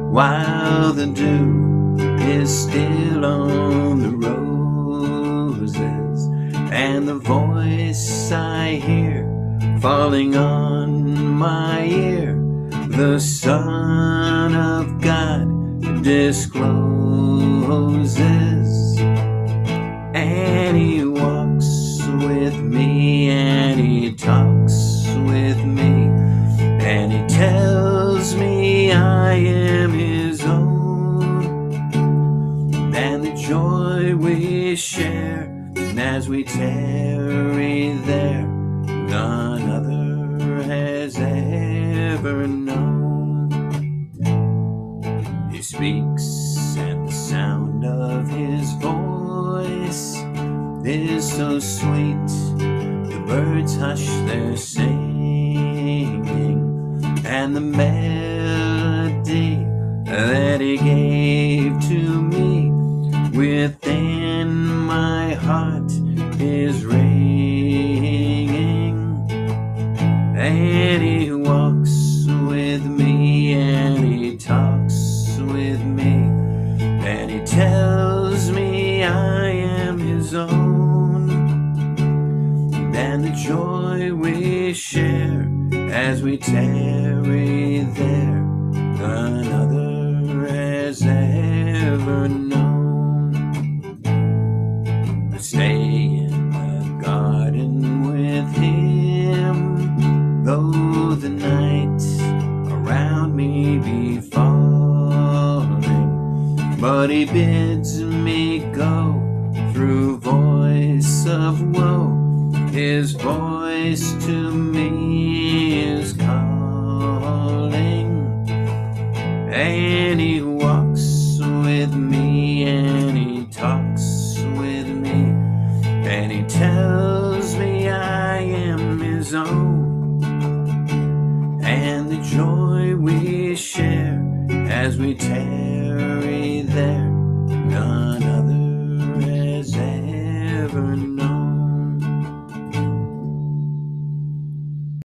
while the dew is still on the roses, and the voice I hear falling on my ear, the Son of God discloses. And he walks with me, and he talks with me, and he tells me I am his own. And the joy we share as we tarry there, none other has ever known. He speaks, and the sound of his voice is so sweet, the birds hush their singing, and the melody that he gave to me within my heart is ringing. And he walks with me, and he talks with me, and he tells me I am his own. And the joy we share as we tarry there, none other has ever known. I stay in the garden with him, though the night around me be falling, but he bids me go through voice of woe. His voice to me is calling, and he walks with me, and he talks with me, and he tells me I am his own. And the joy we share as we tarry there, none other has ever known.